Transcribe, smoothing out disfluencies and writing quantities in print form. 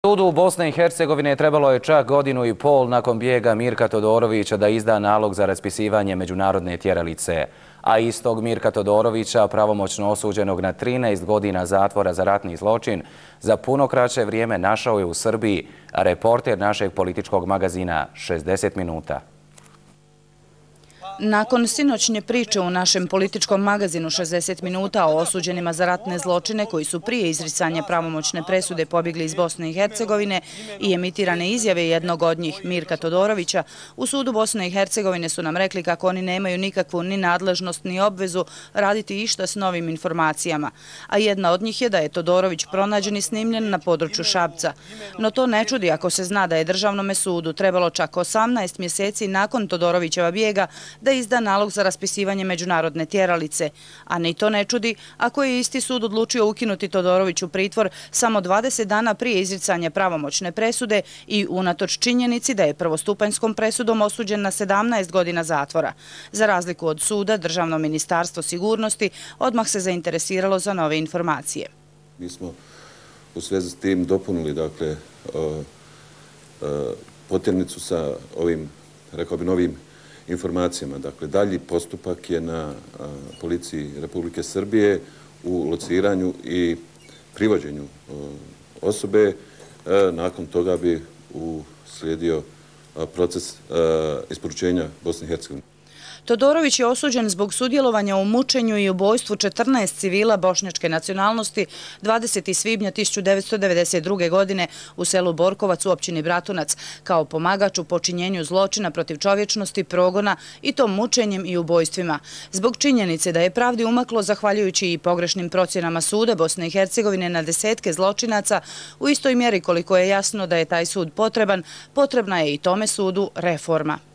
Sudu Bosne i Hercegovine trebalo je čak 1,5 godinu nakon bijega Mirka Todorovića da izda nalog za raspisivanje međunarodne tjeralice. A istog Mirka Todorovića, pravomoćno osuđenog na 13 godina zatvora za ratni zločin, za puno kraće vrijeme našao je u Srbiji reporter našeg političkog magazina 60 minuta. Nakon sinoćnje priče u našem političkom magazinu 60 minuta o osuđenima za ratne zločine koji su prije izricanja pravomoćne presude pobjegli iz Bosne i Hercegovine i emitirane izjave jednog od njih, Mirka Todorovića, u sudu Bosne i Hercegovine su nam rekli kako oni nemaju nikakvu ni nadležnost ni obvezu raditi išta s novim informacijama. A jedna od njih je da je Todorović pronađen i snimljen na području Šapca. No to ne čudi ako se zna da je Državnome sudu trebalo čak 18 mjeseci nakon Todorovićeva bijega da izda nalog za raspisivanje međunarodne tjeralice. A ni to ne čudi ako je isti sud odlučio ukinuti Todoroviću pritvor samo 20 dana prije izricanja pravomoćne presude i unatoč činjenici da je prvostupanjskom presudom osuđen na 17 godina zatvora. Za razliku od suda, Državno ministarstvo sigurnosti odmah se zainteresiralo za nove informacije. Mi smo u svezi s tim dopunili potjernicu sa ovim, rekao bi, novim informacijama. Dakle, dalji postupak je na policiji Republike Srbije u lociranju i privođenju osobe. Nakon toga bi uslijedio proces isporučenja Bosne i Hercegovine. Todorović je osuđen zbog sudjelovanja u mučenju i ubojstvu 14 civila bošnjačke nacionalnosti 20. svibnja 1992. godine u selu Borkovac u općini Bratunac kao pomagač u počinjenju zločina protiv čovječnosti, progona i to mučenjem i ubojstvima. Zbog činjenice da je pravdi umaklo zahvaljujući i pogrešnim procjenama suda Bosne i Hercegovine na desetke zločinaca, u istoj mjeri koliko je jasno da je taj sud potreban, potrebna je i tome sudu reforma.